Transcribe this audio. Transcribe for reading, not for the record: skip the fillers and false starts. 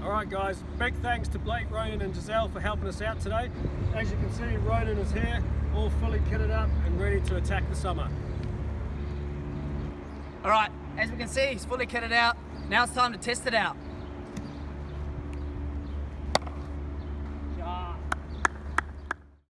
Alright guys, big thanks to Blake, Ronan and Giselle for helping us out today. As you can see, Ronan is here, all fully kitted up and ready to attack the summer. Alright, as we can see, he's fully kitted out. Now it's time to test it out.